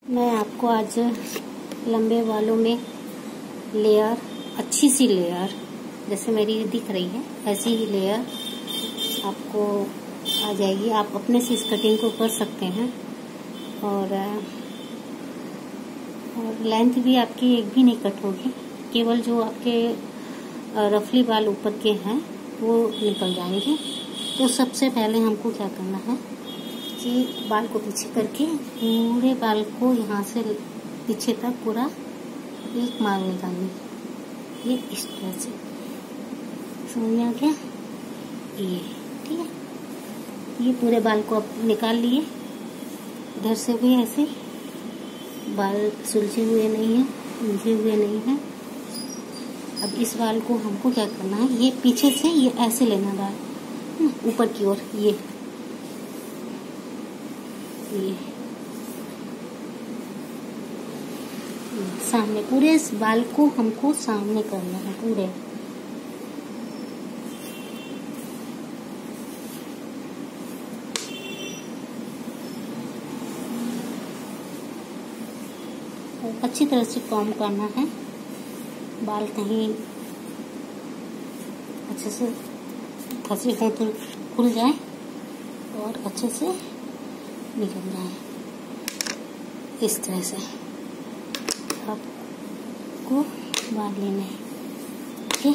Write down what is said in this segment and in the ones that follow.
मैं आपको आज लंबे बालों में लेयर, अच्छी सी लेयर जैसे मेरी दिख रही है ऐसी ही लेयर आपको आ जाएगी। आप अपने से इस कटिंग को कर सकते हैं और लेंथ भी आपकी एक भी नहीं कट होगी, केवल जो आपके रफली बाल ऊपर के हैं वो निकल जाएंगे। तो सबसे पहले हमको क्या करना है कि बाल को पीछे करके पूरे बाल को यहाँ से पीछे तक पूरा एक मार निकालनी, ये इस तरह से। समझ में आ गया? ये ठीक है। ये पूरे बाल को अब निकाल लिए। इधर से भी ऐसे बाल सुलझे हुए नहीं हैं, उलझे हुए नहीं हैं। अब इस बाल को हमको क्या करना है, ये पीछे से ये ऐसे लेना बाल ऊपर की ओर, ये सामने पूरे इस बाल को हमको सामने करना है पूरे। अच्छी तरह से कॉम्ब करना है, बाल कहीं अच्छे से फंसे हो तो खुल जाए और अच्छे से निकल जाए। इस तरह से आपको बाल लेने हैं। ओके,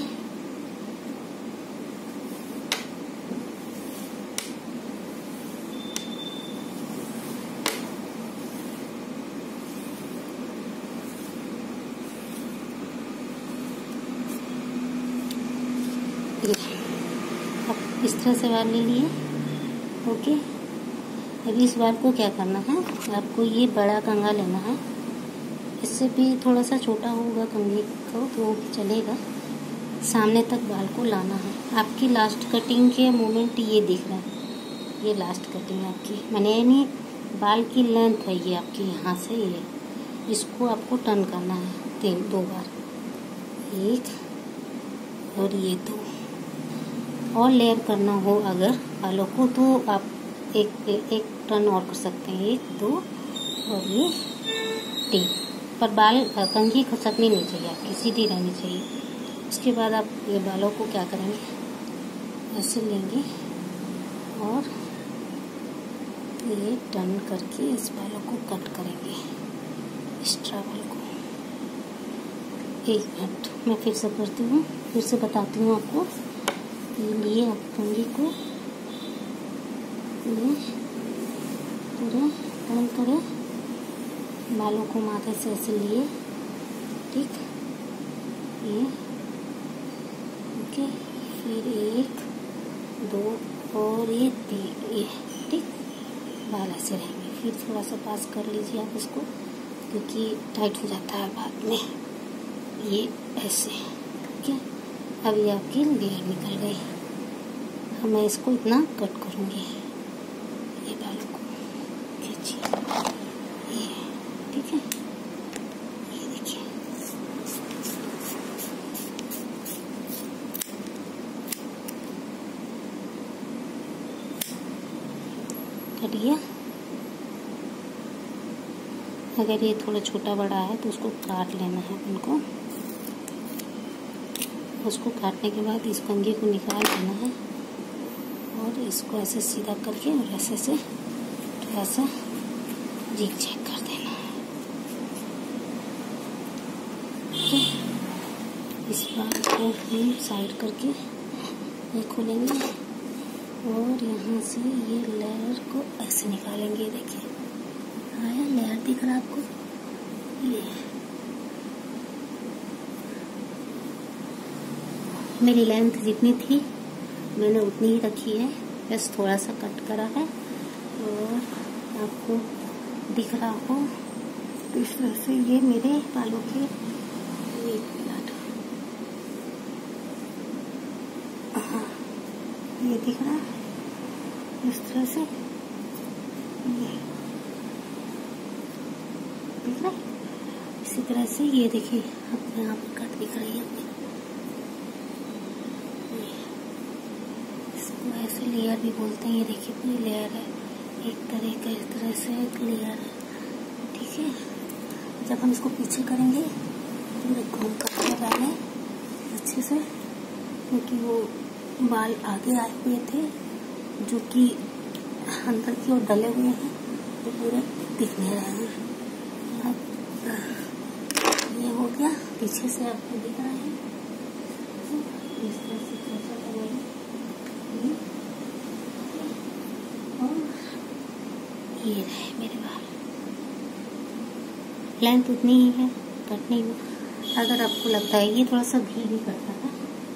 अब इस तरह से बाल ले लिए। ओके, अब इस बाल को क्या करना है, आपको ये बड़ा कंघा लेना है। इससे भी थोड़ा सा छोटा होगा कंघे को तो चलेगा। सामने तक बाल को लाना है। आपकी लास्ट कटिंग के मोमेंट ये दिख रहा है, ये लास्ट कटिंग आपकी, मैंने नहीं, बाल की लेंथ है ये आपकी यहाँ से ये। इसको आपको टर्न करना है दो बार, एक और ये दो। और लेयर करना हो अगर बालों को तो आप एक टर्न और कर सकते हैं, एक दो और ये तीन। पर बाल कंघी खसकनी नहीं चाहिए, आपकी सीधी रहनी चाहिए। उसके बाद आप ये बालों को क्या करेंगे, ऐसे लेंगे और ये टर्न करके इस बालों को कट करेंगे, एक्स्ट्रा बाल को। एक मिनट मैं फिर से करती हूँ, फिर से बताती हूँ आपको। ये लिए आप कंघी को पूरे टर्न करें, बालों को माथे से ऐसे लिए, ठीक, ये ओके। फिर एक दो और ये तीन, ये ठीक, बाल ऐसे रहेंगे। फिर थोड़ा सा पास कर लीजिए आप इसको, क्योंकि टाइट हो जाता है बाद में। ये ऐसे, ठीक है। अब ये आपकी लेयर निकल गई। अब मैं इसको इतना कट करूँगी, ये बालों को खींचिए, ये ठीक है। ये देखिए, कट गया। अगर ये थोड़ा छोटा बड़ा है तो उसको काट लेना है उनको। उसको काटने के बाद इस कंघी को निकाल देना है और इसको ऐसे सीधा करके और ऐसे से थोड़ा सा जिग जैग कर देना है। इस बाल को हम साइड करके ये खोलेंगे और यहाँ से ये लेयर को ऐसे निकालेंगे। देखिए आया लेयर, दिख रहा है आपको? ये मेरी लेंथ जितनी थी मैंने उतनी ही रखी है, बस थोड़ा सा कट करा है और आपको दिख रहा हो तो इस तरह से ये मेरे बालों के एक मिनट, हाँ ये दिख रहा है इस तरह से, ये दिख रहा है। इसी तरह से ये देखिए अपने यहाँ पर कट दिख रही है। ऐसे लेयर भी बोलते हैं। ये देखिए पूरी लेयर है, एक तरह से एक लेयर है, ठीक देखिए जब हम इसको पीछे करेंगे पूरे घूम करके पहले अच्छे से, क्योंकि वो बाल आगे आए हुए थे जो कि अंदर की ओर डले हुए हैं तो पूरे दिख नहीं रहे हैं। अब ये हो गया, पीछे से आपको दिख रहा है। इस तरह से कैसा करेंगे और ये रहे मेरे बाल। लेंथ उतनी ही है, कट नहीं हुआ। अगर आपको लगता है ये थोड़ा सा भी करता है,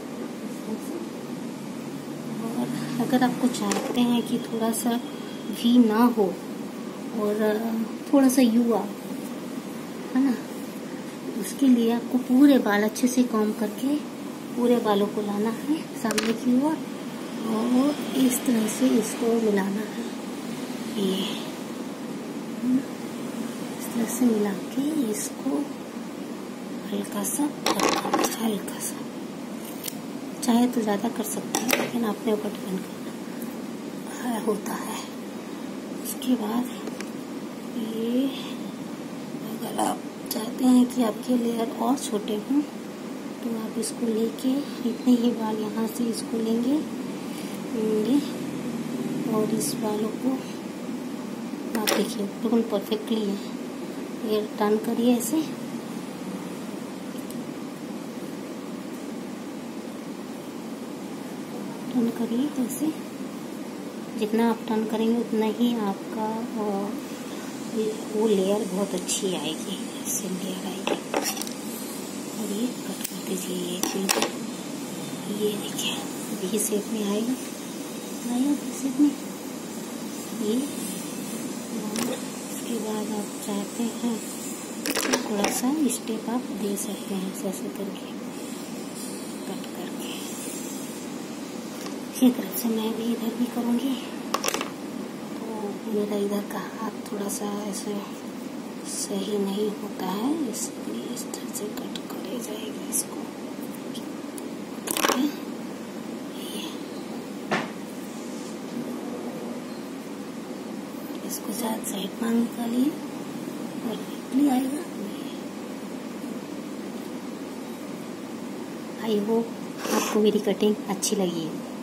और अगर आपको चाहते हैं कि थोड़ा सा भी ना हो और थोड़ा सा युवा है ना, उसके लिए आपको पूरे बाल अच्छे से कॉम्ब करके पूरे बालों को लाना है सामने की ओर और इस तरह से इसको मिलाना है। ये इस तरह से मिला के इसको हल्का सा करना, हल्का सा, चाहे तो ज़्यादा कर सकते हैं लेकिन अपने ऊपर डिपेंड करना होता है। उसके बाद ये अगर आप चाहते हैं कि आपके लेयर और छोटे हों तो आप इसको लेके इतने ही बाल यहाँ से इसको लेंगे और इस बालों को आप देखिए बिल्कुल परफेक्टली है। ये टर्न करिए ऐसे, टर्न करिए ऐसे, जितना आप टर्न करेंगे उतना ही आपका वो लेयर बहुत अच्छी आएगी, ऐसे लेयर आएगी। और ये कट कर दीजिए, ये चीज़ ये देखिए भी शेप में आएगा भी शेप में ये। और उसके बाद आप चाहते हैं तो थोड़ा सा स्टेप आप दे सकते हैं ऐसे करके कट करके। इसी तरह से मैं भी इधर भी करूँगी। तो मेरा इधर का हाथ थोड़ा सा ऐसे सही नहीं होता है, इसलिए इस तरह से कट करे जाएगा इसको। इसको साइड में निकालिए परफेक्टली आएगा। आई होप आपको मेरी कटिंग अच्छी लगी है।